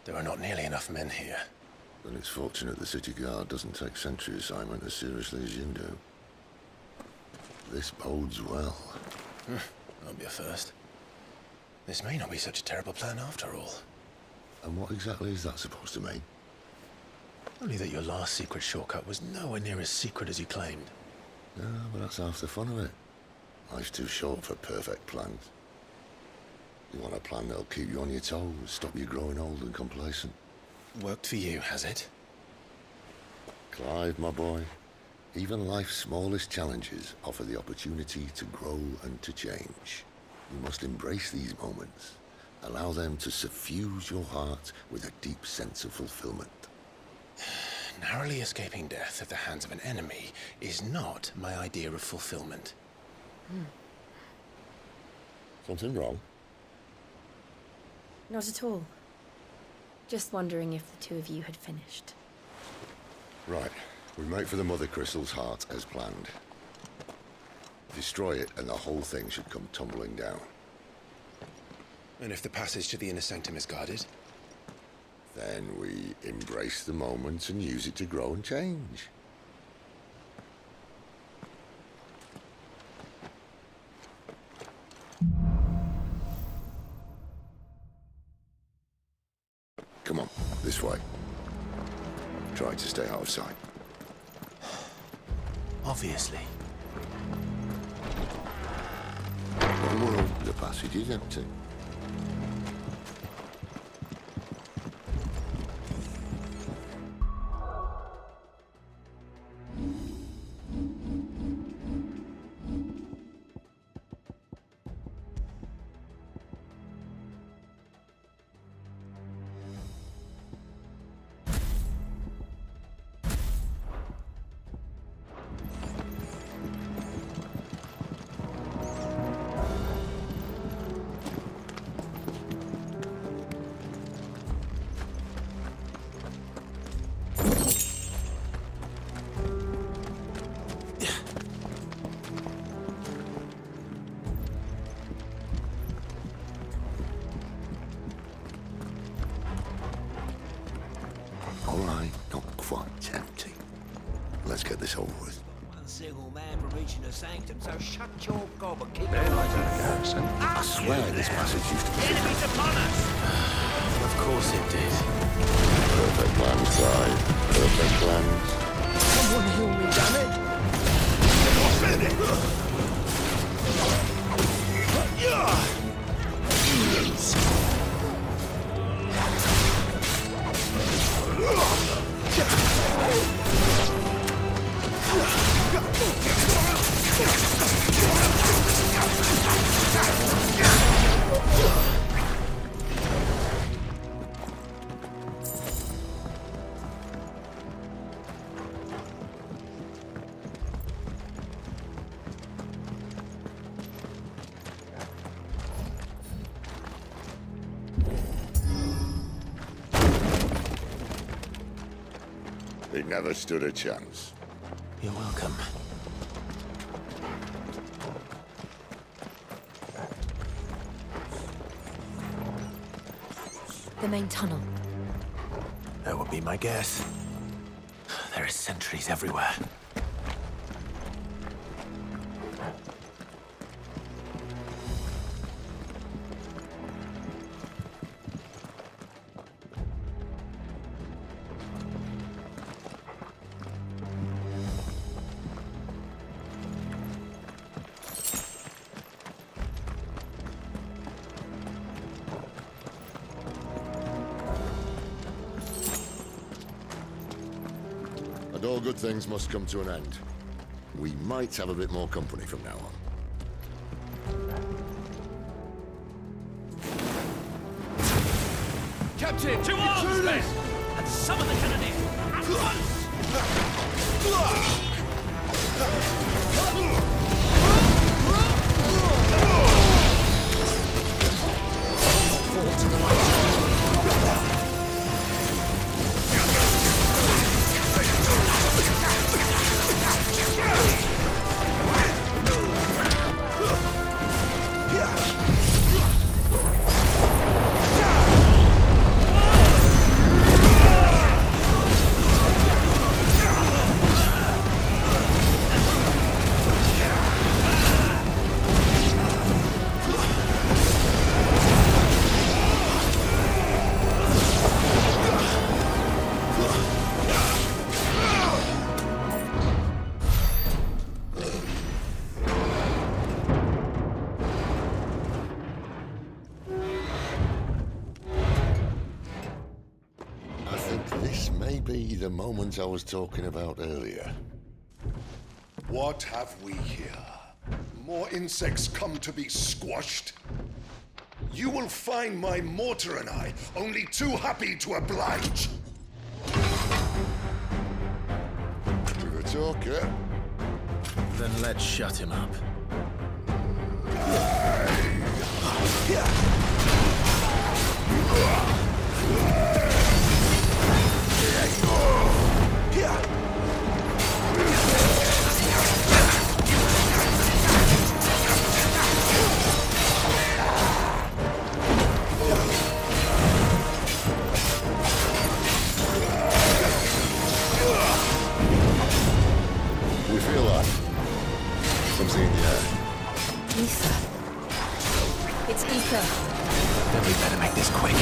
There are not nearly enough men here. Then it's fortunate the city guard doesn't take sentry assignment as seriously as you do. This bodes well. That'll be a first. This may not be such a terrible plan after all. And what exactly is that supposed to mean? Only that your last secret shortcut was nowhere near as secret as you claimed. Yeah, but that's half the fun of it. Life's too short for perfect plans. You want a plan that'll keep you on your toes, stop you growing old and complacent. Worked for you, has it? Clive, my boy, even life's smallest challenges offer the opportunity to grow and to change. You must embrace these moments. Allow them to suffuse your heart with a deep sense of fulfillment. Narrowly escaping death at the hands of an enemy is not my idea of fulfillment. Something wrong? Not at all. Just wondering if the two of you had finished. Right. We make for the Mother Crystal's heart as planned. Destroy it and the whole thing should come tumbling down. And if the passage to the inner sanctum is guarded? Then we embrace the moment and use it to grow and change. Come on, this way. Try to stay out of sight. Obviously. Well, the passage is empty. Alright, not quite tempting. Let's get this over with. One single man for reaching the sanctum, so shut your gob and keep I swear this passage used to be... enemies upon us! Of course it did. Perfect plans, Clive. Perfect plans. Someone heal me, damn it! He never stood a chance. You're welcome. The main tunnel. That would be my guess. There are sentries everywhere. And all good things must come to an end. We might have a bit more company from now on. Captain, to arms, men! And summon the cannoneer! At the moment I was talking about earlier. What have we here? More insects come to be squashed? You will find my mortar and I only too happy to oblige. With a talker. Then let's shut him up. We feel like something in the air. Ether. It's ether. Then we better make this quick.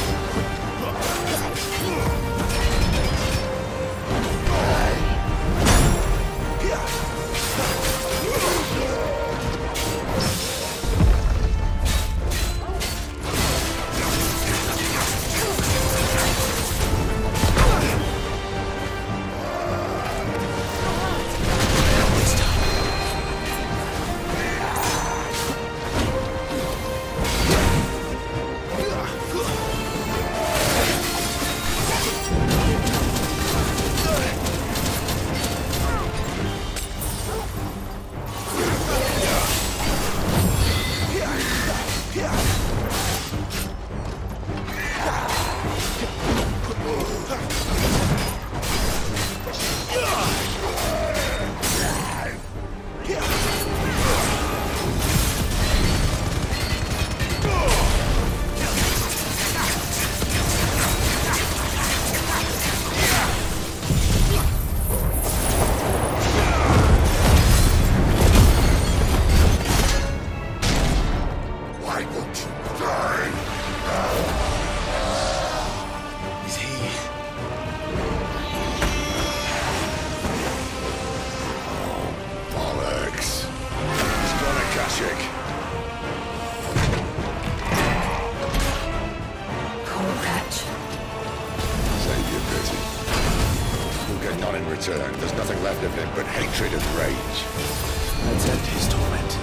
return, there's nothing left of him but hatred and rage. Let's end his torment.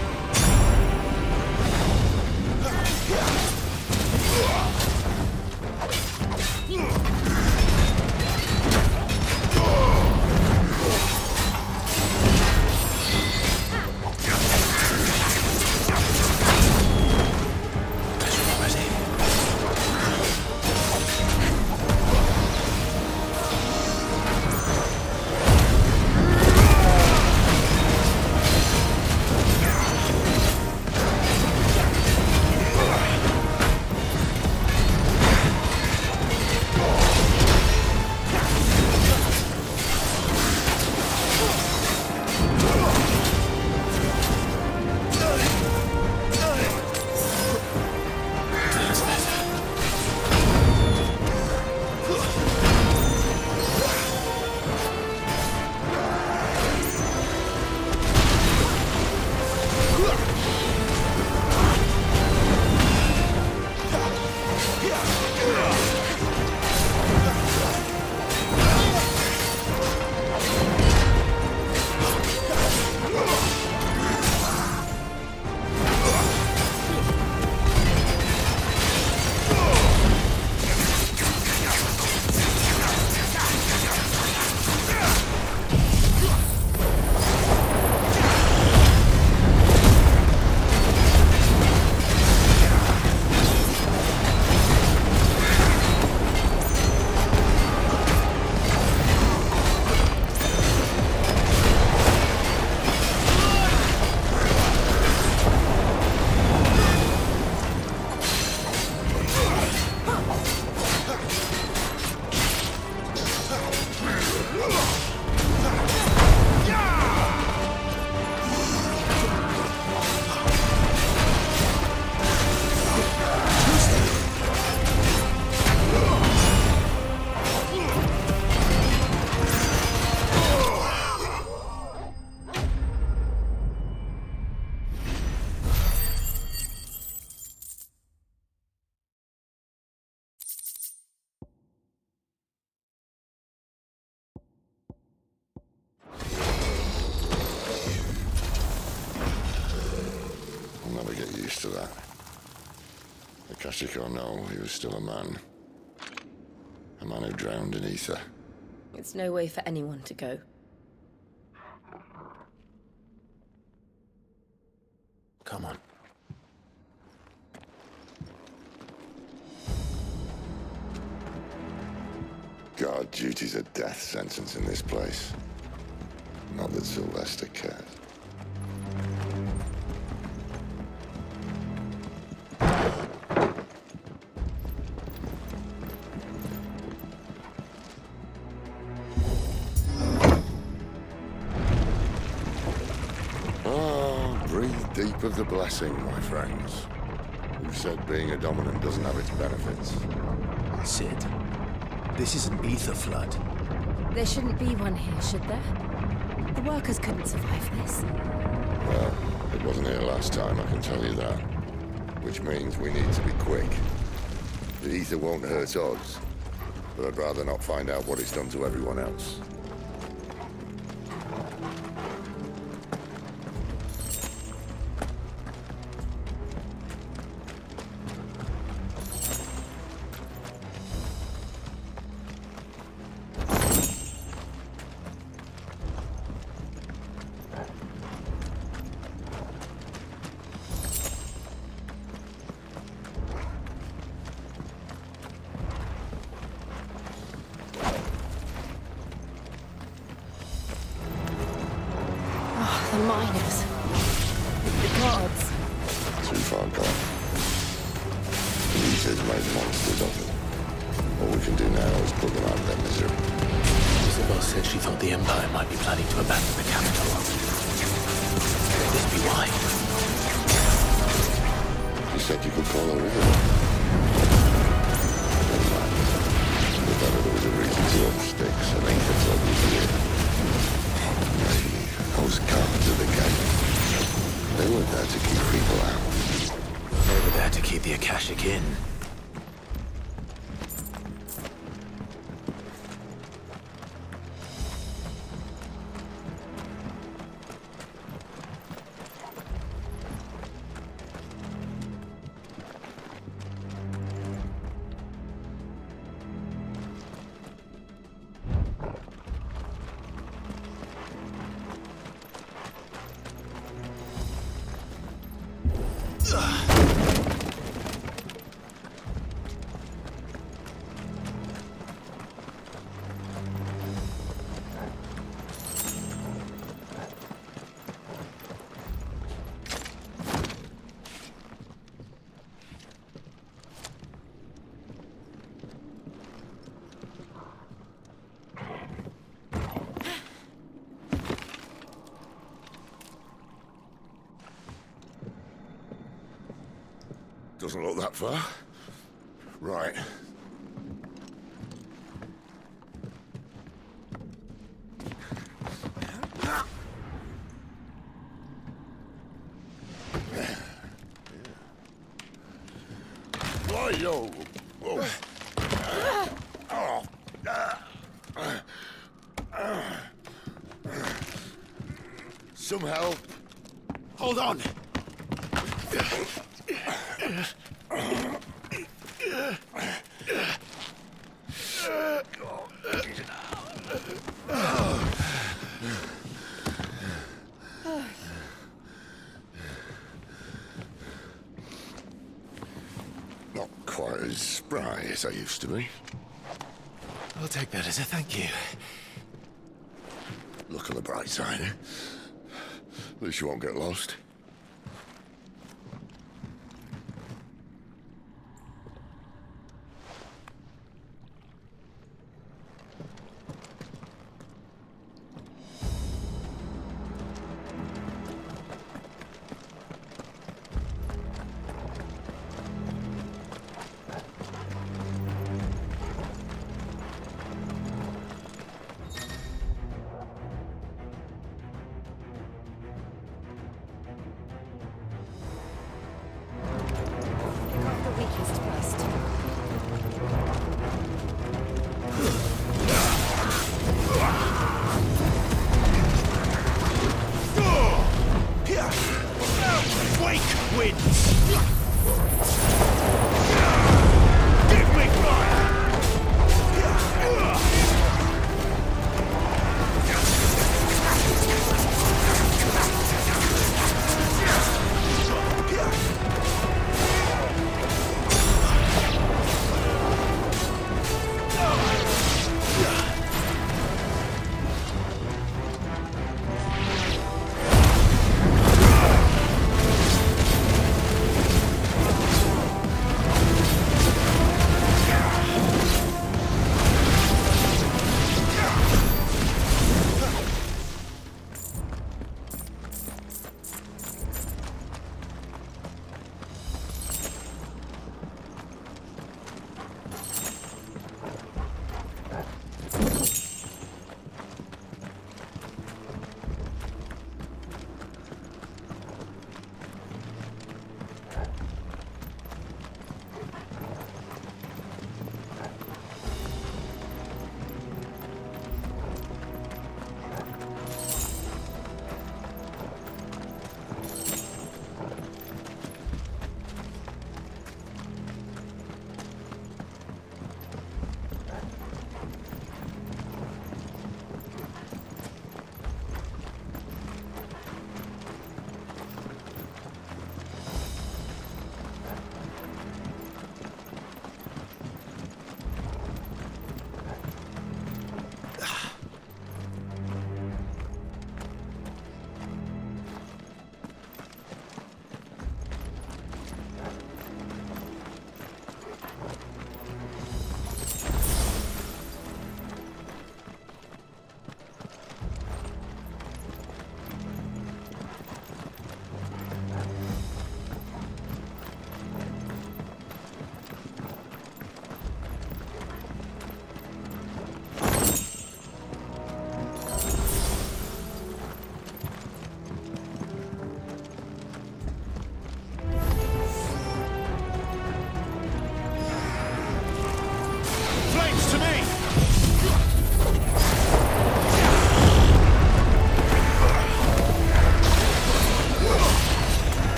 never get used to that. Akashic or no, he was still a man. A man who drowned in ether. It's no way for anyone to go. Come on. Guard duty's a death sentence in this place. Not that Sylvester cares. Breathe deep of the blessing, my friends. Who said being a dominant doesn't have its benefits? Sid, this is an ether flood. There shouldn't be one here, should there? The workers couldn't survive this. Well, it wasn't here last time, I can tell you that. Which means we need to be quick. The ether won't hurt us, but I'd rather not find out what it's done to everyone else. The miners. The gods. Too far gone. The ether's made monsters of them. All we can do now is put them out of their misery. Isabel said she thought the Empire might be planning to abandon the capital. Could this be why? You said you could call her in. Never mind. The better there was a reason to up sticks and ether flood was here. Maybe those guards at the gate. They weren't there to keep people out. They were there to keep the Akashic in. Doesn't look that far. Right. Why-yo! Whoa. Some help. Hold on! Not quite as spry as I used to be. I'll take that as a thank you. Look on the bright side, eh? At least you won't get lost. wins. Give me fire!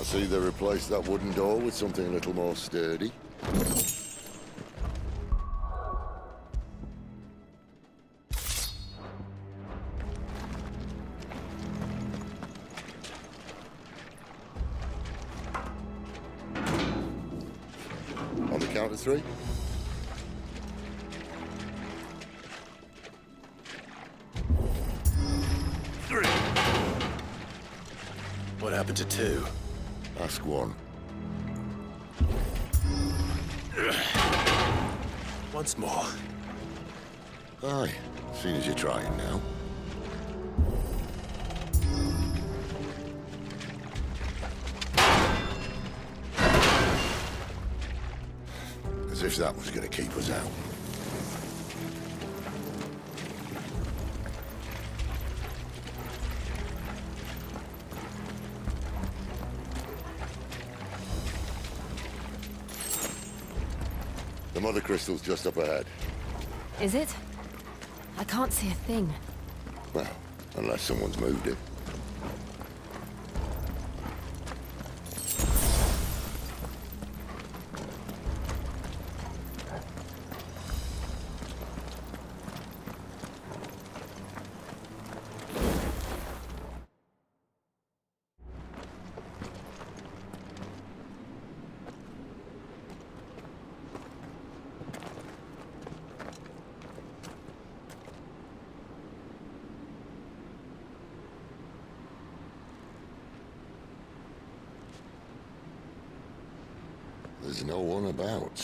see they replaced that wooden door with something a little more sturdy. On the count of 3. What happened to 2? Ask 1. Once more. Aye, seeing as you're trying now. As if that was going to keep us out. The mother crystal's just up ahead. Is it? I can't see a thing. Well, unless someone's moved it. There's no one about.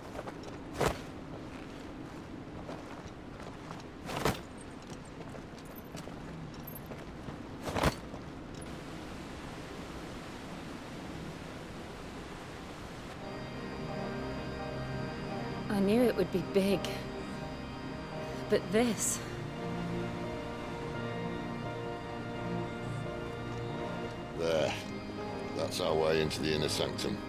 I knew it would be big. But this... There. That's our way into the inner sanctum.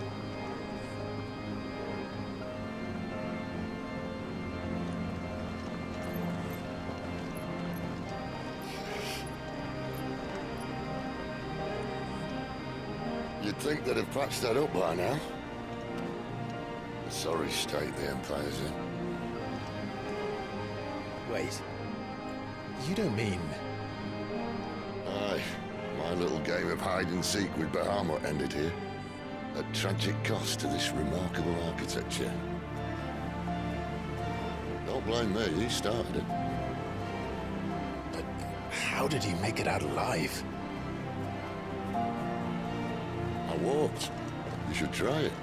You'd think they'd have patched that up by now. A sorry state the Empire's in. Wait. You don't mean... Aye. My little game of hide-and-seek with Bahamut ended here. At tragic cost to this remarkable architecture. Don't blame me, he started it. But how did he make it out alive? I walked. You should try it.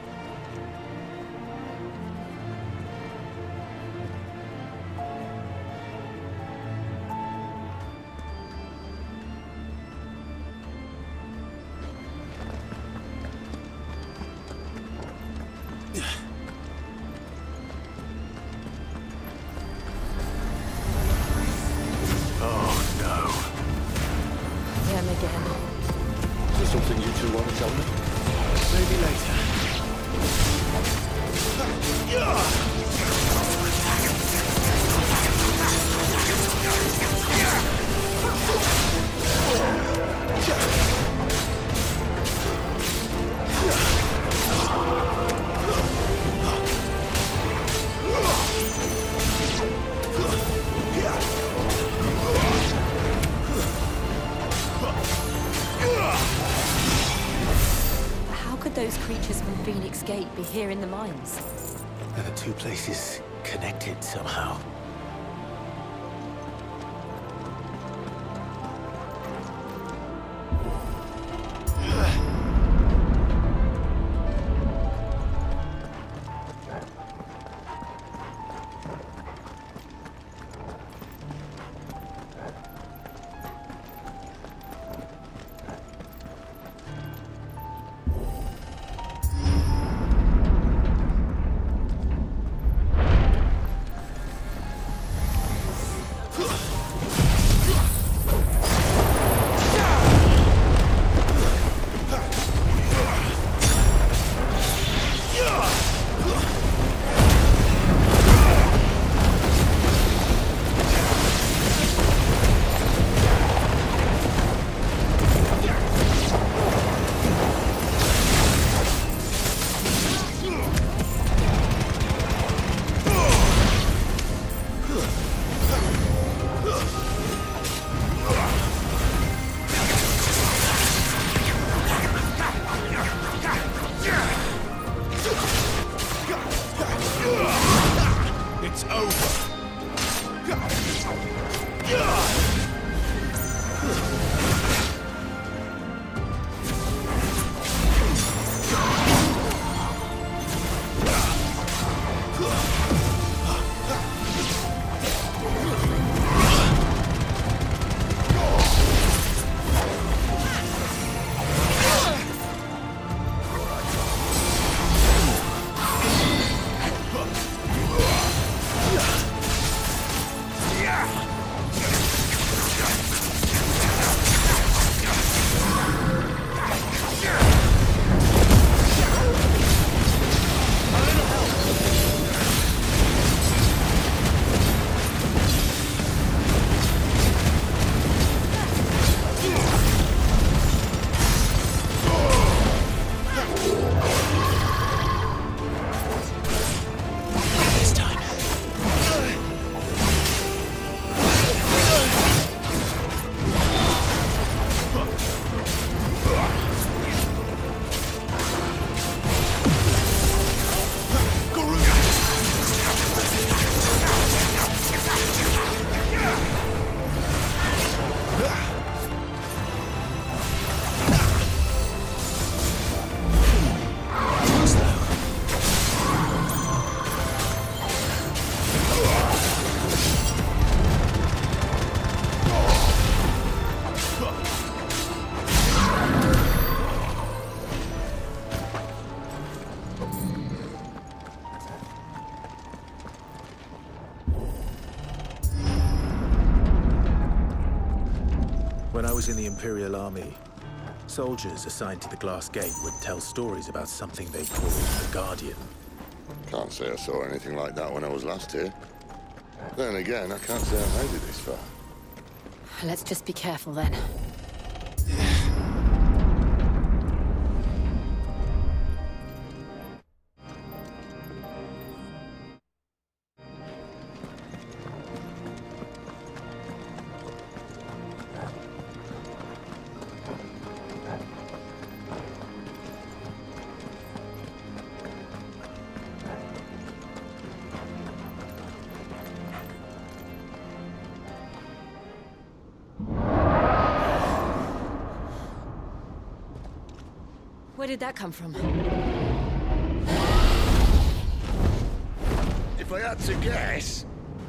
Is there something you two want to tell me? Maybe later. How could those creatures from Phoenix Gate be here in the mines? Are the two places connected somehow? When I was in the Imperial Army, soldiers assigned to the Glass Gate would tell stories about something they called the Guardian. Can't say I saw anything like that when I was last here. Then again, I can't say I made it this far. Let's just be careful then. Where did that come from? If I had to guess...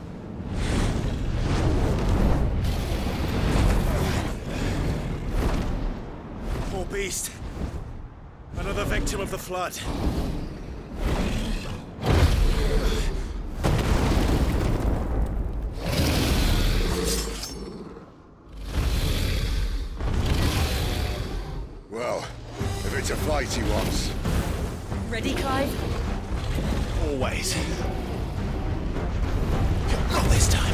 Poor beast. Another victim of the Flood. Well, if it's a fight he wants. Ready, Clive? Always. Not this time.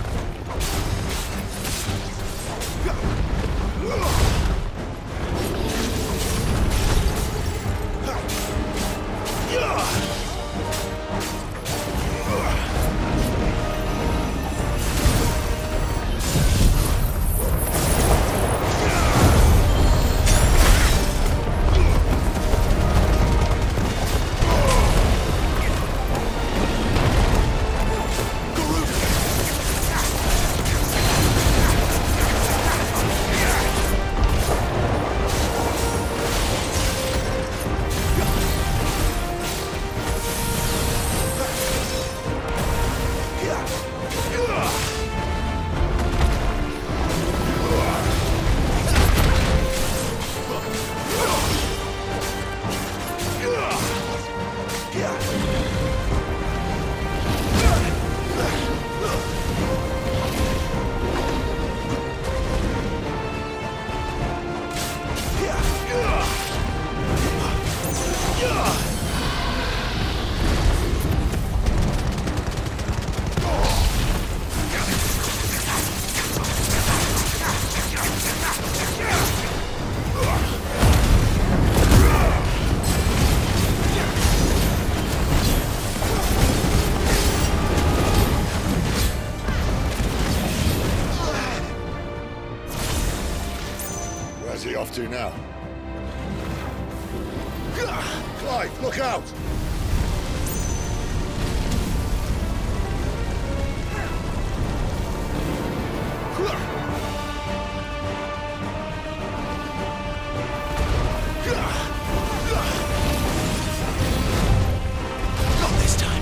Where's he off to now? Clive, look out! Not this time.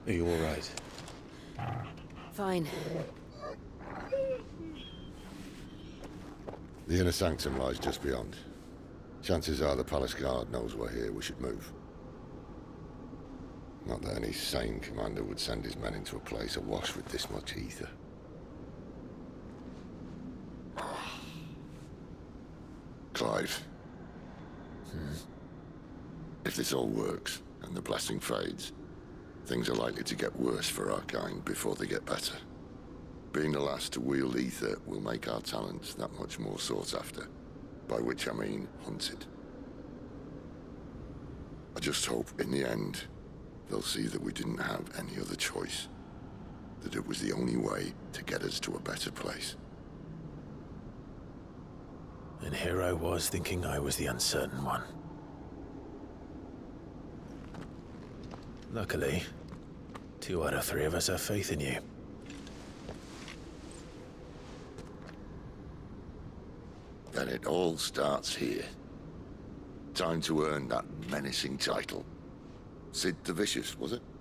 Are you all right? Fine. The inner sanctum lies just beyond. Chances are the palace guard knows we're here. We should move. Not that any sane commander would send his men into a place awash with this much ether. Clive. If this all works, and the blessing fades, things are likely to get worse for our kind before they get better. Being the last to wield ether will make our talents that much more sought after. By which I mean hunted. I just hope, in the end, they'll see that we didn't have any other choice. That it was the only way to get us to a better place. And here I was thinking I was the uncertain one. Luckily, 2 out of 3 of us have faith in you. Then it all starts here. Time to earn that menacing title. Sid the Vicious, was it?